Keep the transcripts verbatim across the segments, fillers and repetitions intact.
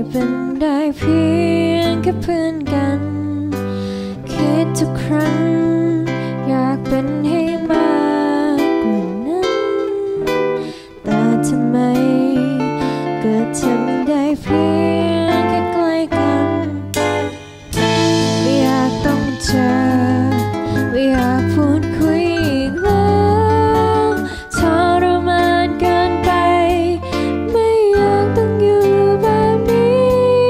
เป็นได้เพียงแค่เพื่อนกันคิดทุกครั้งอยากเป็นให้มากกว่านั้นแต่ทำไมก็ทำได้เพียงแค่ใกล้กันไม่อยากต้องเจอไม่อยากพูดคุยอีกแล้วทรมานเกินไปไม่อยากต้องอยู่แบบนี้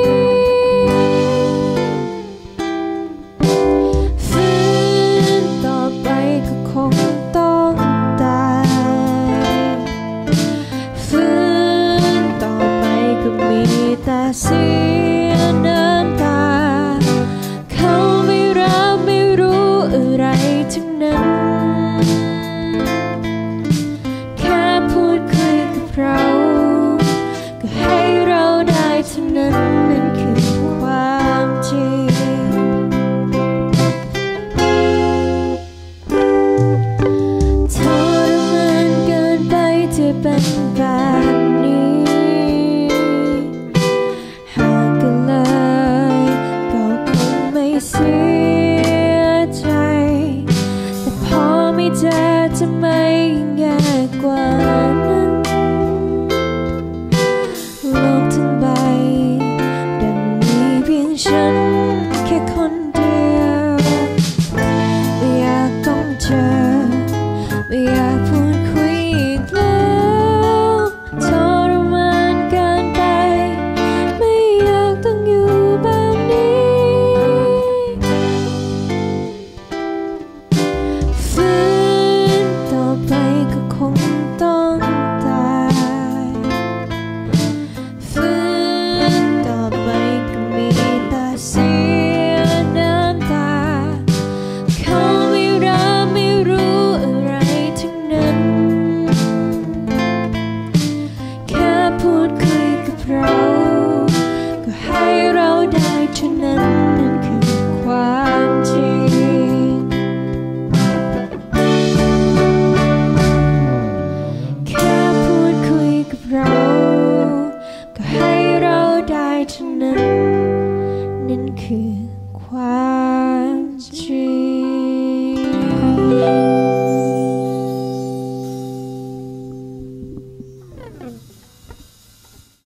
ฝืนต่อไปก็คงต้องตายฝืนต่อไปก็มีแต่เสียน้ำตาเขาไม่รับไม่รู้อะไรทั้งนั้นแค่พูดคุยกับเราก็ให้เราได้เท่านั้นนั่นคือความจริงทรมานเกินไปที่เป็นแบบนี้ห่างกันเลยก็คงไม่เสียใจแต่พอไม่เจอจะไม่แย่กว่านั้นโลกทั้งใบดังมีเพียงฉันแค่คนเดียวไม่อยากต้องเจอไม่อยากพูดคุยอีกแล้วทรมานเกินไปไม่อยากต้องอยู่แบบนี้ฝืนต่อไปก็คงต้องตายฝืนต่อไปก็มีแต่เสียน้ำตาเขาไม่รับไม่รู้อะไรทั้งนั้นแค่พูดคุยกับเราก็ให้เราได้เท่านั้นนั่นคือความจริงแค่พูดคุยกับเราก็ให้เราได้เท่านั้น